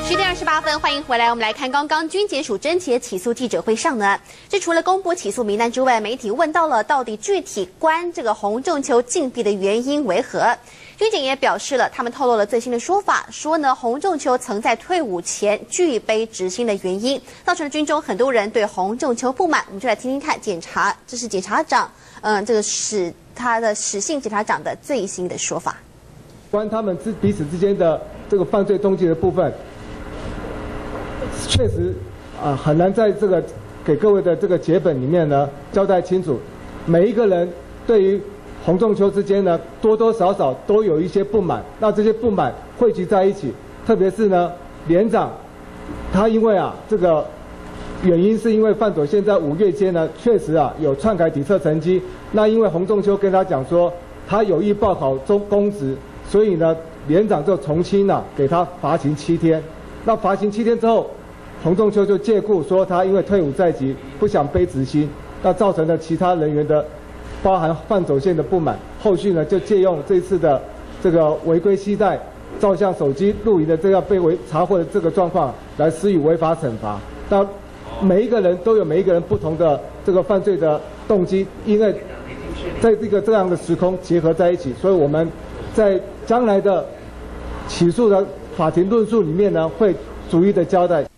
10:28，欢迎回来。我们来看刚刚军检署侦结起诉记者会上呢，这除了公布起诉名单之外，媒体问到了到底具体关这个洪仲丘禁闭的原因为何？军检也表示了，他们透露了最新的说法，说呢洪仲丘曾在退伍前拒杯执薪的原因，造成了军中很多人对洪仲丘不满。我们就来听听看这是检察长，这个他的史姓检察长的最新的说法。 关他们彼此之间的这个犯罪动机的部分。确实，很难在这个给各位的这个节本里面呢交代清楚。每一个人对于洪仲丘之间呢，多多少少都有一些不满。那这些不满汇集在一起，特别是呢，连长他因为这个原因是因为范佐宪在5月间呢，确实有篡改体测成绩。那因为洪仲丘跟他讲说，他有意报考公职，所以呢，连长就从轻给他罚勤7天。那罚勤7天之后，洪仲丘就借故说他因为退伍在即，不想背执薪，那造成了其他人员的，包含范佐宪的不满。后续呢，就借用这次的这个违规携带照相手机录影的这个被查获的这个状况，来施以违法惩罚。那每一个人都有每一个人不同的这个犯罪的动机，因为在这样的时空结合在一起，所以我们在将来的起诉的法庭论述里面呢，会逐一的交代。